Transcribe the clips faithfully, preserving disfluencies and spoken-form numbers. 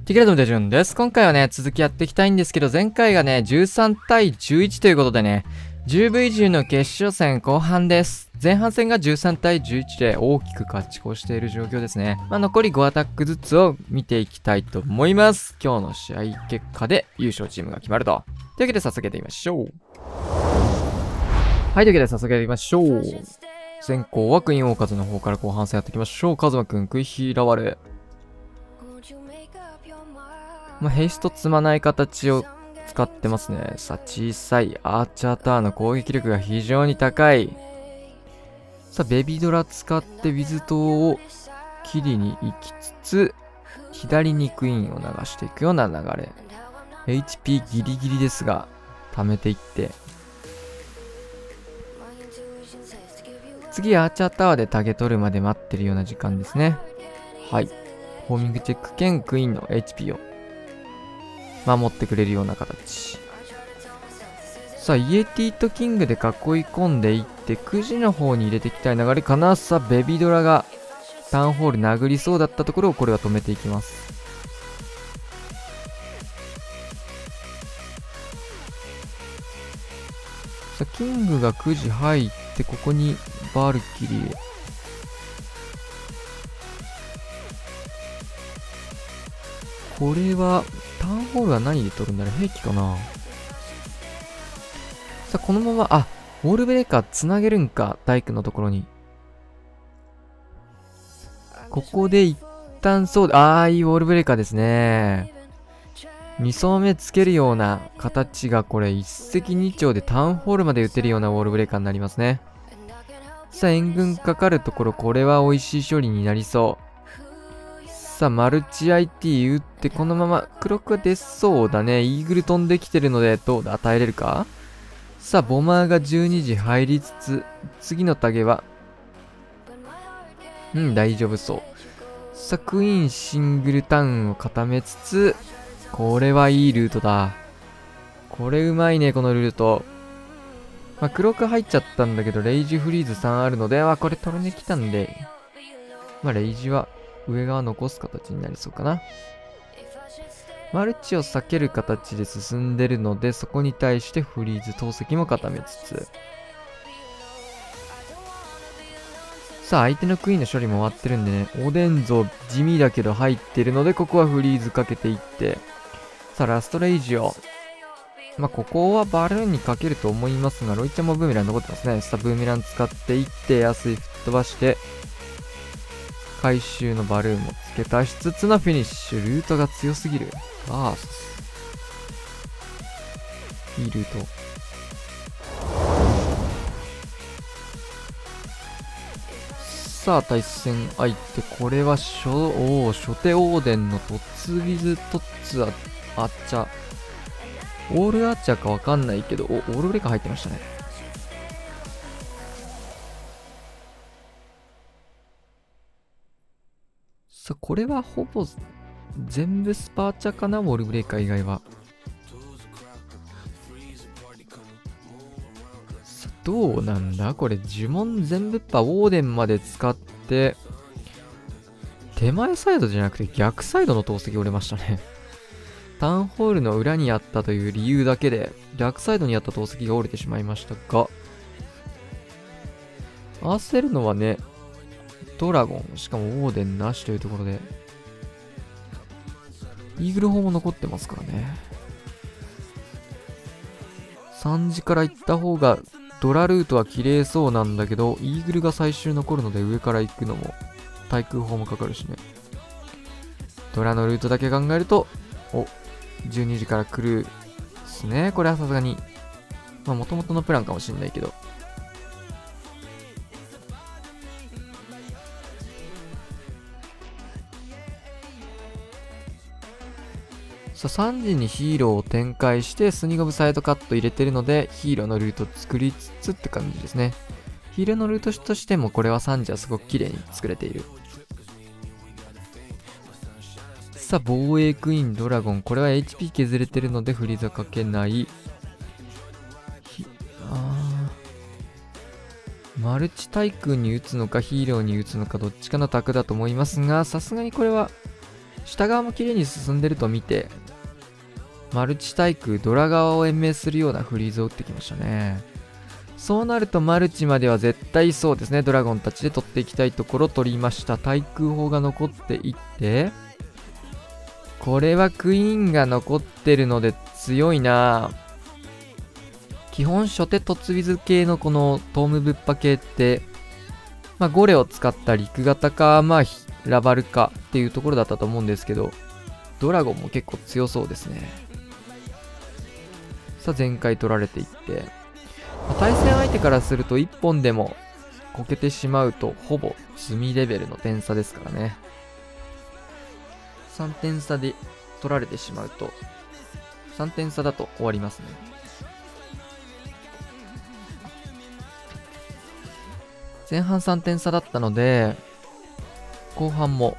ティケラドムデジュンです。今回はね、続きやっていきたいんですけど、前回がね、じゅうさんたいじゅういちということでね、じゅうブイじゅうの決勝戦後半です。前半戦がじゅうさんたいじゅういちで大きく勝ち越している状況ですね。まあ、残りごアタックずつを見ていきたいと思います。今日の試合結果で優勝チームが決まると。というわけで早速やってみましょう。はい、というわけで早速やってみましょう。先行はクイーンオーカズの方から後半戦やっていきましょう。カズマくん、食いひらわれ。まあ、ヘイスト積まない形を使ってますね。さあ、小さいアーチャーターの攻撃力が非常に高い。さあ、ベビドラ使ってウィズ島を切りに行きつつ、左にクイーンを流していくような流れ。エイチピー ギリギリですが、貯めていって。次、アーチャータワーでタゲ取るまで待ってるような時間ですね。はい。ホーミングチェック兼クイーンの エイチピー を守ってくれるような形。さあ、イエティとキングで囲い込んでいって、くじの方に入れていきたい流れかな。さあ、ベビドラがタウンホール殴りそうだったところをこれは止めていきます。さあ、キングがくじ入って、ここにバルキリー。これは、タウンホールは何で取るんだろう、兵器かな。さあ、このまま、あ、ウォールブレーカーつなげるんか、大工のところに。ここで一旦そう、あー、いいウォールブレーカーですね。に層目つけるような形が、これ、一石二鳥でタウンホールまで打てるようなウォールブレーカーになりますね。さあ、援軍かかるところ、これは美味しい処理になりそう。さあ、マルチ アイティー 打って、このまま、黒くは出そうだね。イーグル飛んできてるので、どうだ、与えれるか。さあ、ボマーがじゅうにじ入りつつ、次のタゲは、うん、大丈夫そう。さあ、クイーンシングルタウンを固めつつ、これはいいルートだ。これうまいね、このルート。まあ、黒く入っちゃったんだけど、レイジフリーズさんあるので、あ、これトルネ来たんで、まあ、レイジは上側残す形になりそうかな。マルチを避ける形で進んでるので、そこに対してフリーズ、投石も固めつつ。さあ、相手のクイーンの処理も終わってるんでね、おでん像地味だけど入ってるので、ここはフリーズかけていって。さあ、ラストレイジを。まあ、ここはバルーンにかけると思いますが、ロイちゃんもブーメラン残ってますね。さあ、ブーメラン使っていって、安い吹っ飛ばして、回収のバルーンも付け足しつつのフィニッシュ。ルートが強すぎる。バース。いいルート。さあ、対戦相手。これは初、おー、初手オーデンのトツビズトッツア、アッチャ。オールアッチャーかわかんないけど、お、オールブレーカー入ってましたね。さあ、これはほぼ全部スパーチャかな、ウォールブレーカー以外は。さあ、どうなんだこれ、呪文全部パウォーデンまで使って、手前サイドじゃなくて逆サイドの投石折れましたね。タウンホールの裏にあったという理由だけで、逆サイドにあった投石が折れてしまいましたが、合わせるのはね、ドラゴン、しかもオーデンなしというところで、イーグル砲も残ってますからね。さんじから行った方が、ドラルートは綺麗そうなんだけど、イーグルが最終残るので上から行くのも、対空砲もかかるしね。ドラのルートだけ考えると、お、じゅうにじから来るですね。これはさすがに、まあ元々のプランかもしんないけど。さあ、さんじにヒーローを展開して、スニゴブサイドカット入れてるので、ヒーローのルート作りつつって感じですね。ヒーローのルートとしても、これはさんじはすごく綺麗に作れている。さあ、防衛クイーンドラゴン。これは エイチピー 削れてるので、フリーザかけない。あー。マルチ対空に打つのか、ヒーローに打つのか、どっちかの択だと思いますが、さすがにこれは、 下側も綺麗に進んでると見て、マルチ対空、ドラ側を延命するようなフリーズを打ってきましたね。そうなるとマルチまでは絶対そうですね。ドラゴンたちで取っていきたいところ取りました。対空砲が残っていって、これはクイーンが残ってるので強いな。基本初手突ウィズ系のこのトームぶっぱ系って、まあゴレを使った陸型か、まあラバルかっていうところだったと思うんですけど、ドラゴンも結構強そうですね。さあ全開取られていって、まあ、対戦相手からするといっぽんでもこけてしまうとほぼ積みレベルの点差ですからね。さんてん差で取られてしまうと、さんてん差だと終わりますね。前半さんてん差だったので、後半も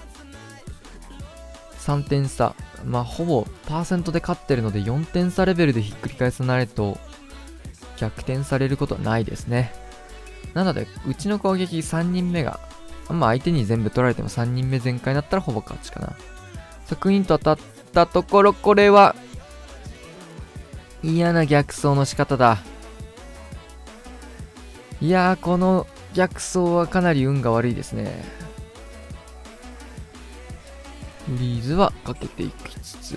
さんてん差、まあほぼパーセントで勝ってるのでよんてん差レベルでひっくり返さないと逆転されることはないですね。なのでうちの攻撃さんにんめが、まあ相手に全部取られてもさんにんめ全開だったらほぼ勝ちかな。さあクイーンと当たったところ、これは嫌な逆走の仕方だ。いやー、この逆走はかなり運が悪いですね。フリーズはかけていきつつ、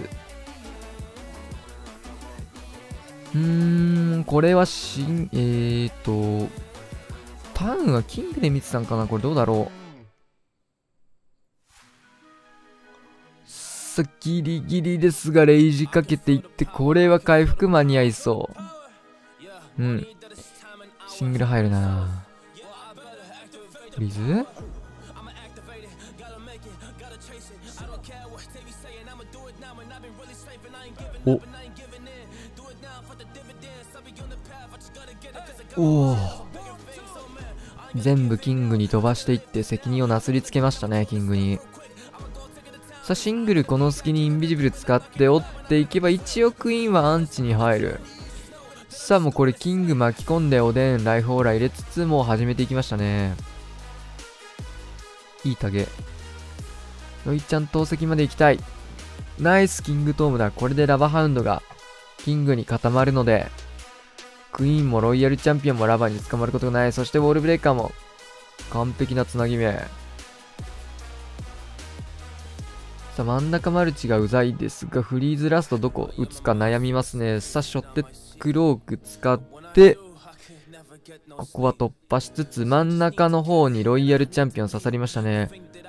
うーん、これはしん、えーと、ターンはキングで見てたんかな。これどうだろう。さあ、ギリギリですが、レイジかけていって、これは回復間に合いそう。うん。シングル入るな。フリーズおおお、全部キングに飛ばしていって責任をなすりつけましたね、キングに。さあシングルこの隙にインビジブル使って折っていけば一応クイーンはアンチに入る。さあもうこれキング巻き込んでおでんライフオーラ入れつつもう始めていきましたね。いいタゲ。ロイちゃん投石まで行きたい。ナイスキングトームだ。これでラバハウンドがキングに固まるので、クイーンもロイヤルチャンピオンもラバに捕まることがない。そしてウォールブレイカーも完璧なつなぎ目。さあ真ん中マルチがうざいですが、フリーズラストどこ打つか悩みますね。さあショッテクローク使ってここは突破しつつ、真ん中の方にロイヤルチャンピオン刺さりましたね。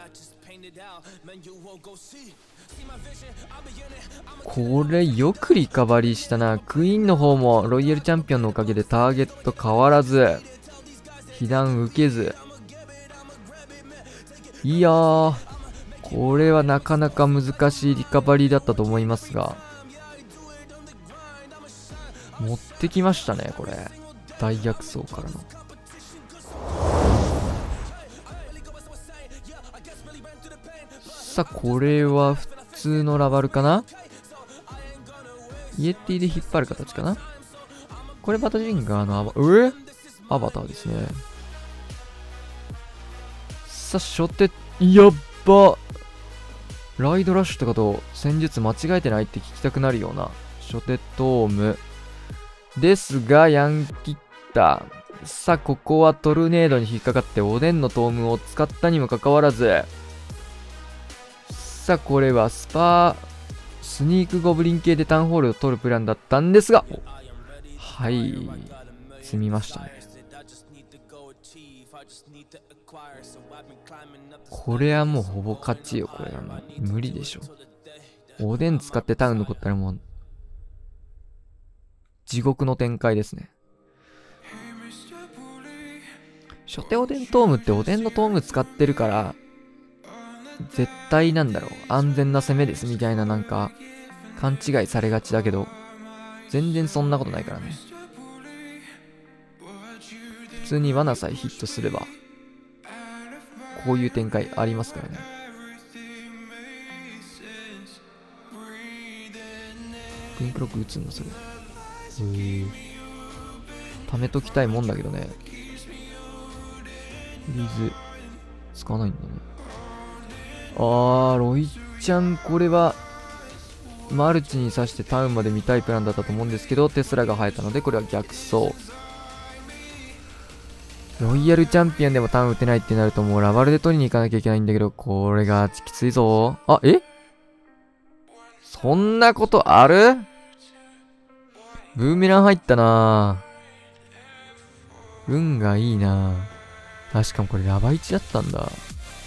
これよくリカバリーしたな。クイーンの方もロイヤルチャンピオンのおかげでターゲット変わらず、被弾受けず。いやー、これはなかなか難しいリカバリーだったと思いますが、持ってきましたね、これ。大逆走からの。さあ、これは普通のラバルかな。イエティで引っ張る形かな。これバタジンガーのアバ、えアバターですね。さあ、初手、やっば。ライドラッシュとかと戦術間違えてないって聞きたくなるような初手トーム。ですが、ヤンキッタ。さあ、ここはトルネードに引っかかっておでんのトームを使ったにもかかわらず、さあ、これはスパー、スニークゴブリン系でタウンホールを取るプランだったんですが、はい、積みましたね。これはもうほぼ勝ちよ、これはもう無理でしょ。おでん使ってタウン残ったらもう、地獄の展開ですね。初手おでんトームっておでんのトーム使ってるから、絶対なんだろう、安全な攻めですみたいななんか、勘違いされがちだけど、全然そんなことないからね。普通に罠さえヒットすれば、こういう展開ありますからね。クイーンクロック打つんだ、それ。へぇ。貯めときたいもんだけどね。フリーズ、使わないんだね。あー、ロイちゃん、これはマルチに刺してタウンまで見たいプランだったと思うんですけど、テスラが生えたのでこれは逆走。ロイヤルチャンピオンでもタウン打てないってなるともうラバルで取りに行かなきゃいけないんだけど、これがきついぞ。あ、えそんなことある？ブーメラン入ったなぁ。運がいいなぁ。あ、しかもこれラバいちだったんだ。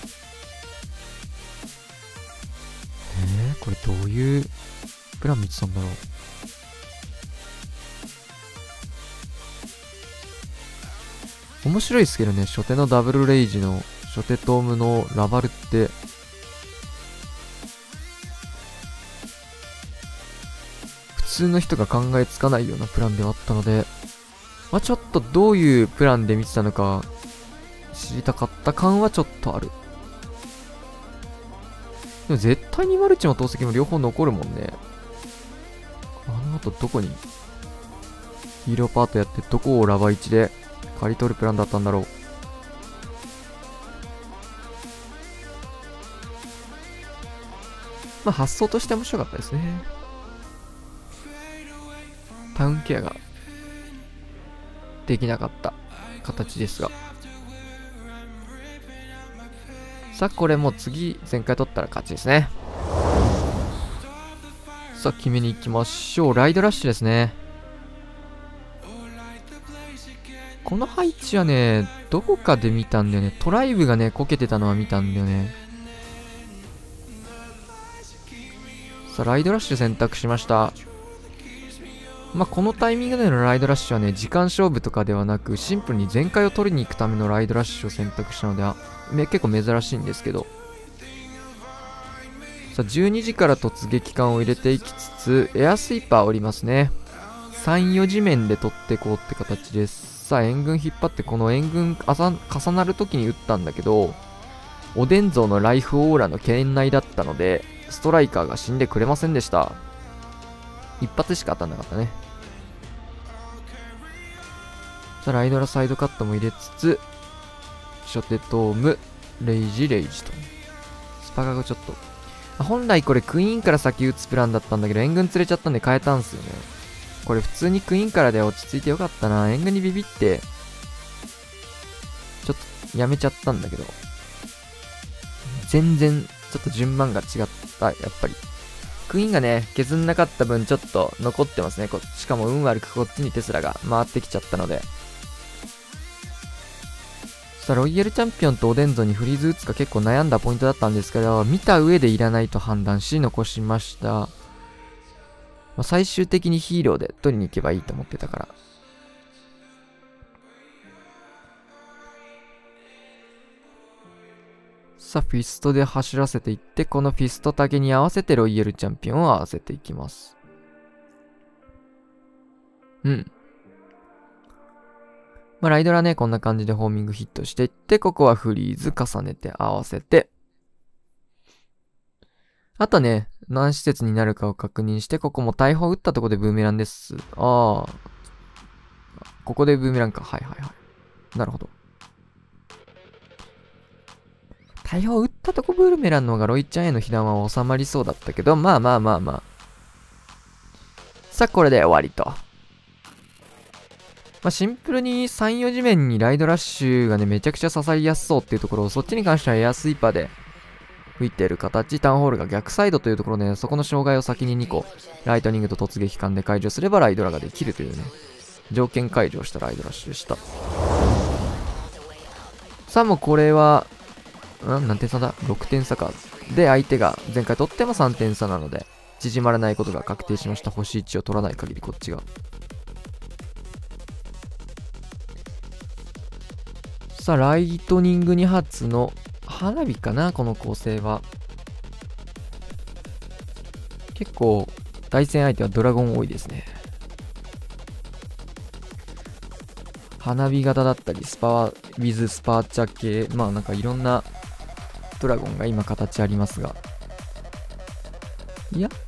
えー、これどういうプラン見てたんだろう。面白いですけどね、初手のダブルレイジの初手トームのラバルって普通の人が考えつかないようなプランではあったので、まあ、ちょっとどういうプランで見てたのか知りたかった感はちょっとある。でも絶対にマルチも投石も両方残るもんね。あの後どこにヒーローパートやってどこをラバいちで刈り取るプランだったんだろう。まあ発想として面白かったですね。タウンケアができなかった形ですが。さあこれもう次前回取ったら勝ちですね。さあ決めに行きましょう。ライドラッシュですね。この配置はね、どこかで見たんだよね。トライブがね、こけてたのは見たんだよね。さあ、ライドラッシュ選択しました。まあ、このタイミングでのライドラッシュはね、時間勝負とかではなく、シンプルに全開を取りに行くためのライドラッシュを選択したのでは、結構珍しいんですけど。さあ、じゅうにじから突撃艦を入れていきつつ、エアスイーパー降りますね。さん、よじ面で取っていこうって形です。さあ援軍引っ張って、この援軍重なる時に撃ったんだけど、おでん像のライフオーラの圏内だったのでストライカーが死んでくれませんでした。一発しか当たんなかったね。さあライドラサイドカットも入れつつ、初手トームレイジレイジとスパガがちょっと、本来これクイーンから先打つプランだったんだけど援軍釣れちゃったんで変えたんすよね。これ普通にクイーンからで落ち着いてよかったな。援軍にビビってちょっとやめちゃったんだけど、全然ちょっと順番が違った。やっぱりクイーンがね削んなかった分ちょっと残ってますね。こしかも運悪くこっちにテスラが回ってきちゃったので。さあロイヤルチャンピオンとおでんぞにフリーズ打つか結構悩んだポイントだったんですけど、見た上でいらないと判断し残しました。まあ、最終的にヒーローで取りに行けばいいと思ってたから。さあフィストで走らせていって、このフィストタゲに合わせてロイヤルチャンピオンを合わせていきます。うん。まあライドラねこんな感じでホーミングヒットしていって、ここはフリーズ重ねて合わせて、あとね何施設になるかを確認して、ここも大砲撃ったところでブーメランです。ああここでブーメランか。はいはいはい、なるほど。大砲撃ったとこブーメランの方がロイちゃんへの被弾は収まりそうだったけど、まあまあまあまあ。さあこれで終わりと。まあシンプルにさん、よじ面にライドラッシュがねめちゃくちゃ刺さりやすそうっていうところを、そっちに関してはエアスイーパーで吹いている形。タウンホールが逆サイドというところで、ね、そこの障害を先ににこライトニングと突撃艦で解除すればライドラができるというね条件解除をしたライドラッシュでした。さあもうこれはん何点差だ ?ろく 点差か。で相手が前回取ってもさんてん差なので縮まらないことが確定しました。星いちを取らない限りこっちが。さあライトニングに発の花火かな。この構成は結構対戦相手はドラゴン多いですね。花火型だったりスパワウィズスパーチャー系、まあなんかいろんなドラゴンが今形ありますが、いや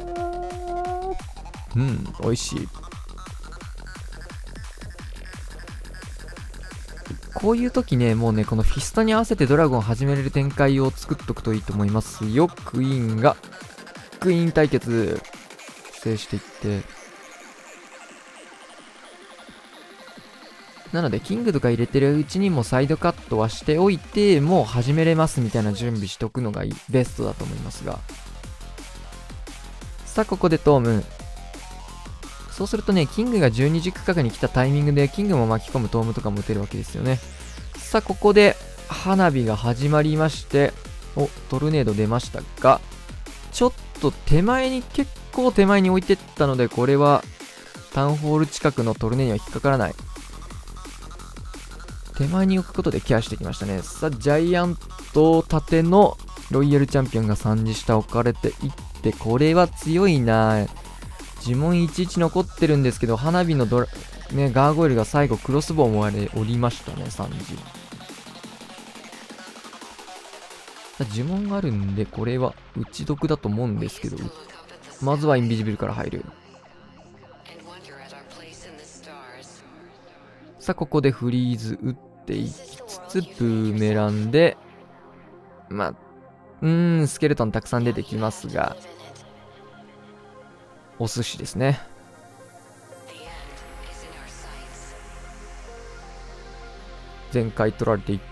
うん美味しい。ここういう時ね、もうね、このフィストに合わせてドラゴンを始めれる展開を作っとくといいと思いますよ。クイーンが、クイーン対決、制していって。なので、キングとか入れてるうちにもサイドカットはしておいて、もう始めれますみたいな準備しとくのがいいベストだと思いますが。さあ、ここでトーム。そうするとね、キングがじゅうに軸角に来たタイミングで、キングも巻き込むトームとかも打てるわけですよね。さあ、ここで、花火が始まりまして、お、トルネード出ましたが、ちょっと手前に、結構手前に置いてったので、これは、タウンホール近くのトルネには引っかからない。手前に置くことでケアしてきましたね。さあ、ジャイアント縦のロイヤルチャンピオンがさんじ下置かれていって、これは強いな。呪文いちいち残ってるんですけど、花火のドラ、ね、ガーゴイルが最後クロスボウもあれ、降りましたね、さんじ。呪文があるんで、これは打ち得だと思うんですけど、まずはインビジブルから入る。さあ、ここでフリーズ打っていきつつ、ブーメランで、まあ、うーん、スケルトンたくさん出てきますが、お寿司ですね。全開取られていって、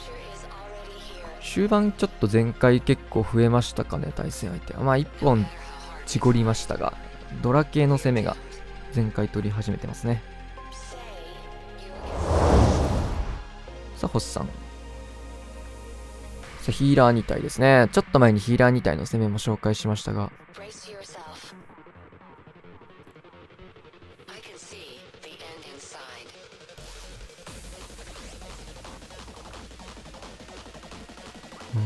終盤ちょっと全開結構増えましたかね、対戦相手は。まあ、いっぽんちごりましたが、ドラ系の攻めが全開取り始めてますね。さあ、星さん。さあ、ヒーラーに体ですね。ちょっと前にヒーラーに体の攻めも紹介しましたが。うん、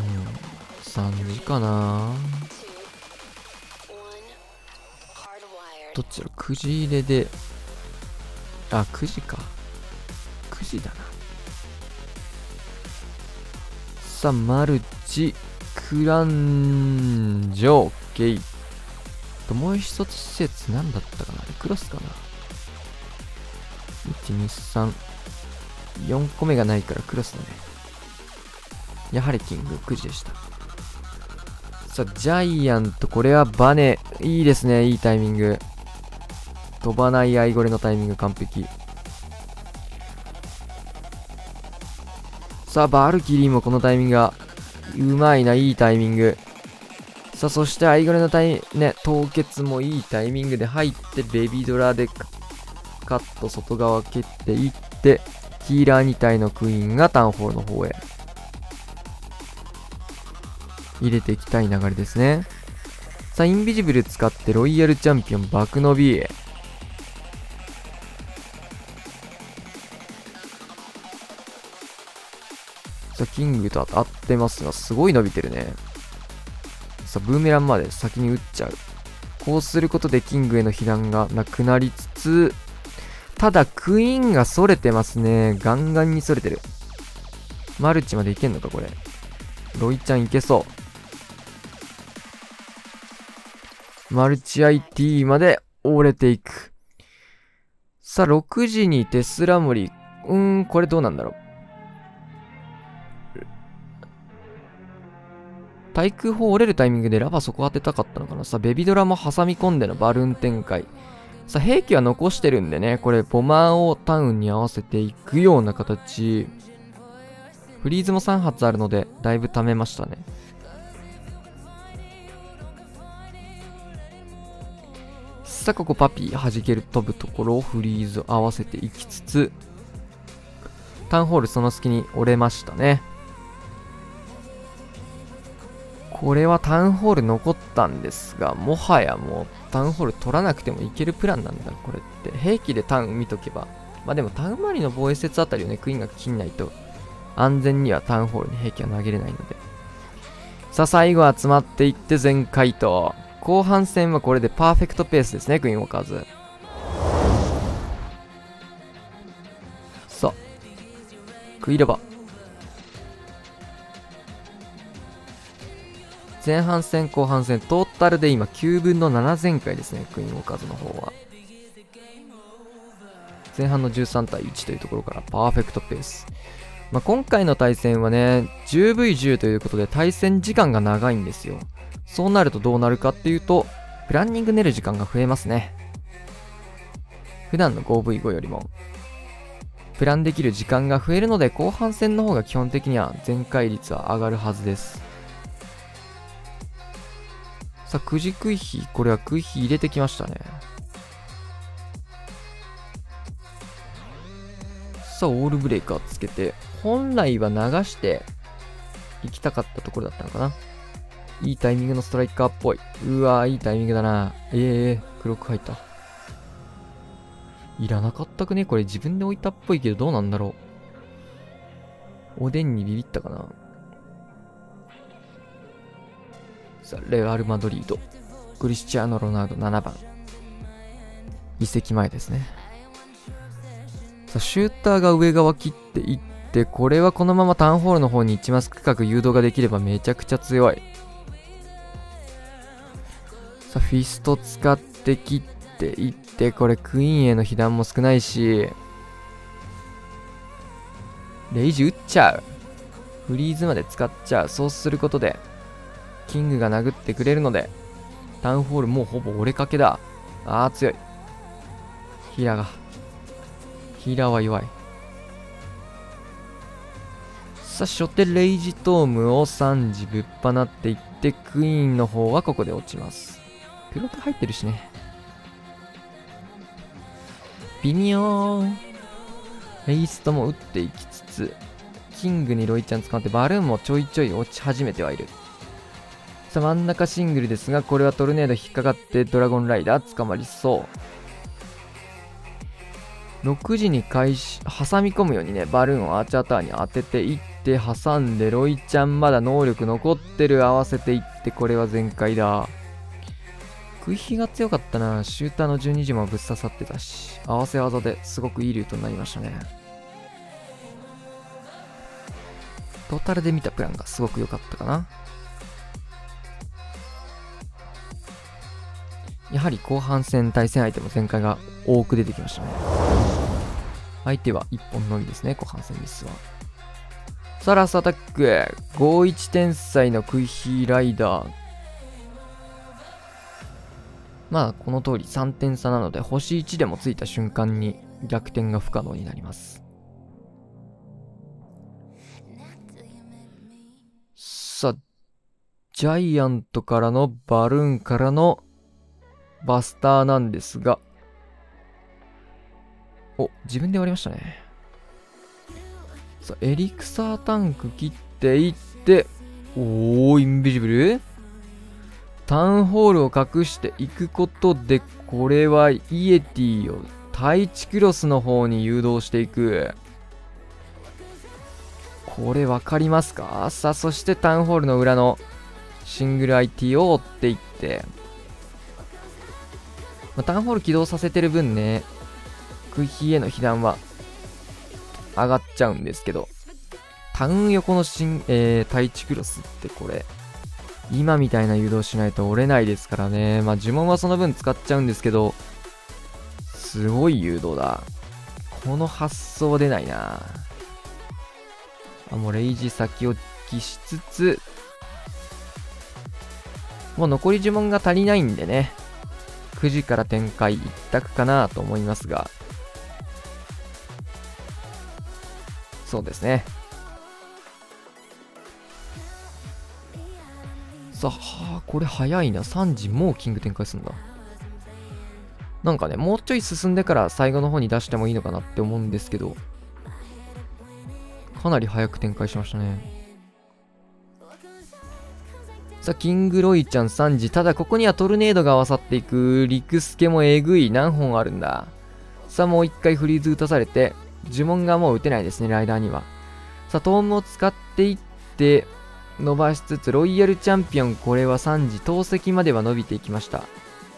さんじかな。どっちだろう、くじ入れで、あ、くじか。くじだな。さあ、マルチ、クランジョ、ゲイ。と、もう一つ施設何だったかな、クロスかな。いち、に、さん。よんこめがないからクロスだね。やはりキング、くじでした。さあ、ジャイアント、これはバネ。いいですね、いいタイミング。飛ばないアイゴレのタイミング完璧。さあ、バルキリーもこのタイミングがうまいな、いいタイミング。さあ、そしてアイゴレのタイね、凍結もいいタイミングで入って、ベビドラでカット外側蹴っていって、ヒーラーに体のクイーンがタウンホールの方へ入れていきたい流れですね。さあ、インビジブル使ってロイヤルチャンピオン爆伸び。さあ、キングと当たってますが、すごい伸びてるね。さあ、ブーメランまで先に打っちゃう。こうすることでキングへの被弾がなくなりつつ、ただクイーンが逸れてますね。ガンガンに逸れてる。マルチまでいけんのか、これ。ロイちゃんいけそう。マルチ アイティー まで折れていく。さあ、ろくじにテスラモリ。うーん、これどうなんだろう。対空砲折れるタイミングでラバそこ当てたかったのかな。さあ、ベビドラも挟み込んでのバルーン展開。さあ、兵器は残してるんでね、これ、ボマーをタウンに合わせていくような形。フリーズもさん発あるので、だいぶ貯めましたね。さあ、ここパピー弾ける飛ぶところをフリーズ合わせていきつつ、タウンホールその隙に折れましたね。これはタウンホール残ったんですが、もはやもうタウンホール取らなくてもいけるプランなんだ、これって。兵器でタウン見とけば。まあでもタウン周りの防衛施設あたりをね、クイーンが切んないと、安全にはタウンホールに兵器は投げれないので。さあ、最後集まっていって全回答。後半戦はこれでパーフェクトペースですね、クイーンウォーカーズ。さあ、クイラバ。前半戦、後半戦、トータルで今きゅうぶんのなな全開ですね、クイーンウォーカーズの方は。 前半のじゅうさんたいいちというところからパーフェクトペース。まあ、今回の対戦はね、じゅうブイじゅう ということで対戦時間が長いんですよ。そうなるとどうなるかっていうと、プランニング練る時間が増えますね。普段の ごブイご よりも、プランできる時間が増えるので、後半戦の方が基本的には全開率は上がるはずです。さあ、くじクイヒ、これはクイヒ入れてきましたね。さあ、オールブレイカーつけて、本来は流して行きたかったところだったのかな。いいタイミングのストライカーっぽい。うわー、いいタイミングだな。ええー、クロック入った。いらなかったくねこれ自分で置いたっぽいけどどうなんだろう。おでんにビビったかな。さあ、レアル・マドリード。クリスチャーノ・ロナウドななばん。移籍前ですね。さあ、シューターが上側切っていって、これはこのままタウンホールの方にいちマス区画誘導ができればめちゃくちゃ強い。さあ、フィスト使って切っていって、これクイーンへの被弾も少ないし、レイジ打っちゃう。フリーズまで使っちゃう。そうすることで、キングが殴ってくれるので、タウンホールもうほぼ折れかけだ。あー強い。ヒーラーが。ヒーラーは弱い。さあ、初手レイジトームをさんじぶっ放っていって、クイーンの方はここで落ちます。プロック入ってるしね。微妙。レイストも打っていきつつ、キングにロイちゃん使ってバルーンもちょいちょい落ち始めてはいる。さあ、真ん中シングルですが、これはトルネード引っかかってドラゴンライダー捕まりそう。ろくじに開始、挟み込むようにね、バルーンをアーチャータワーに当てていって、挟んで、ロイちゃんまだ能力残ってる、合わせていって、これは全開だ。クイヒが強かったな。シューターのじゅうにじもぶっ刺さってたし、合わせ技ですごくいいルートになりましたね。トータルで見たプランがすごく良かったかな。やはり後半戦対戦相手も前回が多く出てきましたね。相手はいっぽんのみですね、後半戦ミスは。さあ、ラストアタック。ごじゅういち天才のクイヒーライダー。まあ、この通りさんてん差なので、星いちでもついた瞬間に逆転が不可能になります。さあ、ジャイアントからのバルーンからのバスターなんですが、お、自分で割りましたね。さあ、エリクサータンク切っていって、おー、インビジブルタウンホールを隠していくことで、これはイエティを対地クロスの方に誘導していく。これ分かりますか？さあ、そしてタウンホールの裏のシングル アイティー を追っていって、まあ、タウンホール起動させてる分ね、クイヒへの被弾は上がっちゃうんですけど、タウン横のシン、えー、対地クロスってこれ、今みたいな誘導しないと折れないですからね。まあ呪文はその分使っちゃうんですけど、すごい誘導だ。この発想出ないな。あ、もうレイジ先置きしつつ、もう残り呪文が足りないんでね、くじから展開一択かなと思いますが、そうですね。さあ、はあ、これ早いな。さんじもうキング展開するんだ。なんかね、もうちょい進んでから最後の方に出してもいいのかなって思うんですけど、かなり早く展開しましたね。さあ、キングロイちゃんさんじ。ただ、ここにはトルネードが合わさっていく。リクスケもえぐい。何本あるんだ。さあ、もう一回フリーズ打たされて、呪文がもう打てないですね、ライダーには。さあ、トームを使っていって、伸ばしつつ、ロイヤルチャンピオン、これはさんじ。投石までは伸びていきました。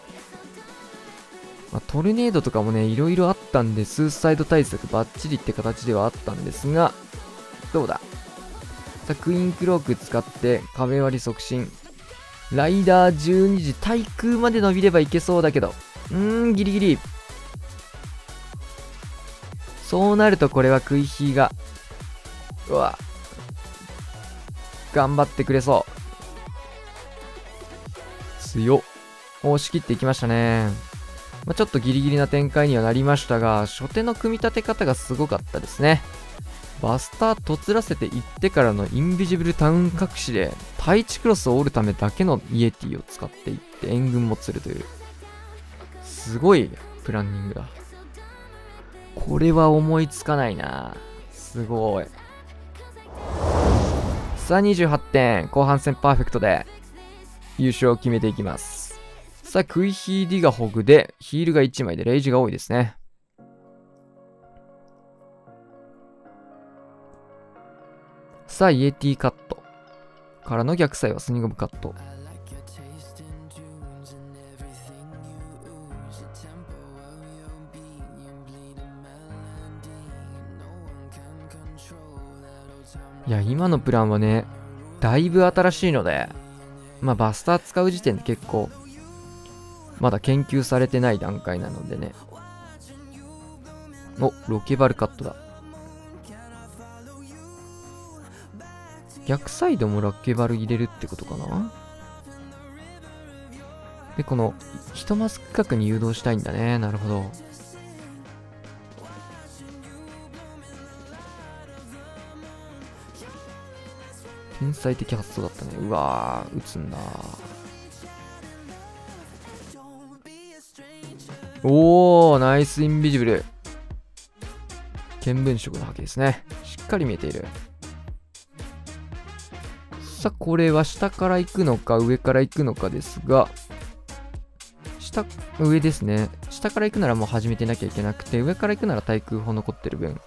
まあ、トルネードとかもね、いろいろあったんで、スーサイド対策バッチリって形ではあったんですが、どうだ。さあ、クイーンクローク使って壁割り促進。ライダーじゅうにじ、対空まで伸びればいけそうだけど。うーん、ギリギリ。 そうなるとこれはクイヒーが、うわ、頑張ってくれそう。強っ。押し切っていきましたね。まあ、ちょっとギリギリな展開にはなりましたが、初手の組み立て方がすごかったですね。バスターとつらせていってからのインビジブルタウン隠しで、対地クロスを折るためだけのイエティを使っていって援軍も釣るという、すごいプランニングだ。これは思いつかないな。すごい。さあにじゅうはってん、後半戦パーフェクトで優勝を決めていきます。さあクイヒーディガホグでヒールがいちまいでレイジが多いですね。さあイエティカットからの逆サイはスニゴブカット。いや今のプランはねだいぶ新しいので、まあバスター使う時点で結構まだ研究されてない段階なのでね。お、ロケバルカットだ。逆サイドもロケバル入れるってことかな。で、この一マス区画に誘導したいんだね。なるほど。天才的発想だったね。うわー、撃つんだ。おー、ナイスインビジブル。見聞色の波形ですね。しっかり見えている。さあ、これは下から行くのか、上から行くのかですが、下、上ですね。下から行くならもう始めてなきゃいけなくて、上から行くなら対空砲残ってる分、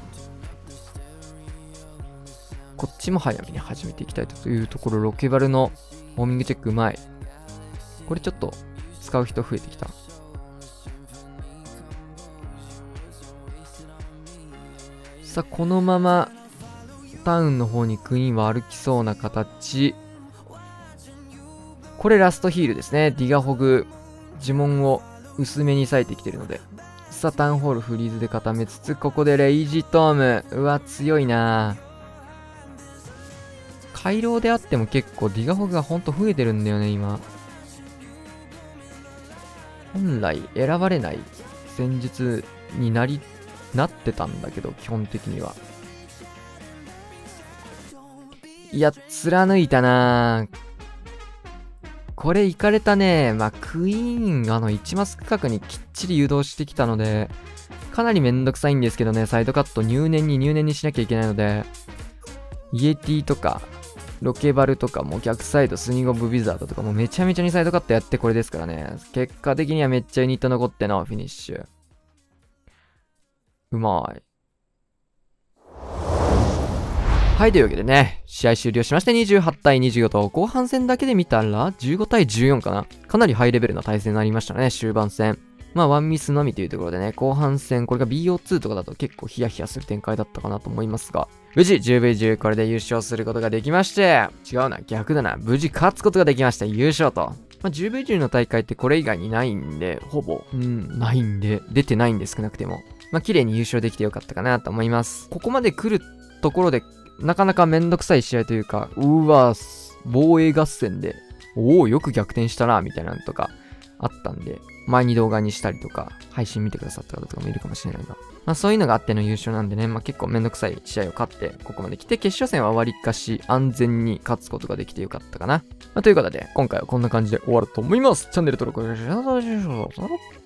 こっちも早めに始めていきたいというところ、ロケバルのホーミングチェックうまい。これちょっと使う人増えてきた。さあ、このままタウンの方にクイーンは歩きそうな形。これラストヒールですね。ディガホグ、呪文を薄めに割いてきてるので。さあ、タウンホールフリーズで固めつつ、ここでレイジトーム。うわ、強いな。回廊であっても結構ディガホグがほんと増えてるんだよね、今。本来選ばれない戦術になり、なってたんだけど、基本的には。いや、貫いたな。これいかれたね。まあ、クイーン、あの、いちマス区画にきっちり誘導してきたので、かなりめんどくさいんですけどね、サイドカット入念に入念にしなきゃいけないので、イエティとか、ロケバルとかも逆サイド、スニゴブビザードとかもめちゃめちゃにサイドカットやってこれですからね。結果的にはめっちゃユニット残ってのフィニッシュ。うまい。はい、というわけでね、試合終了しましてにじゅうはちたいにじゅうごと、後半戦だけで見たらじゅうごたいじゅうよんかな。かなりハイレベルな対戦になりましたね、終盤戦。まあ、ワンミスのみというところでね、後半戦、これが ビーオーツー とかだと結構ヒヤヒヤする展開だったかなと思いますが、無事 じゅうブイじゅう これで優勝することができまして、違うな、逆だな、無事勝つことができました、優勝と。まあ、じゅうブイじゅう の大会ってこれ以外にないんで、ほぼ、うん、ないんで、出てないんで少なくても。まあ、綺麗に優勝できてよかったかなと思います。ここまで来るところで、なかなかめんどくさい試合というか、うわ、防衛合戦で、おお、よく逆転したな、みたいなのとかあったんで、前に動画にしたりとか、配信見てくださった方とかもいるかもしれないが、まあそういうのがあっての優勝なんでね、まあ結構めんどくさい試合を勝って、ここまで来て、決勝戦は割かし安全に勝つことができてよかったかな。まあということで、今回はこんな感じで終わると思います。チャンネル登録お願いします。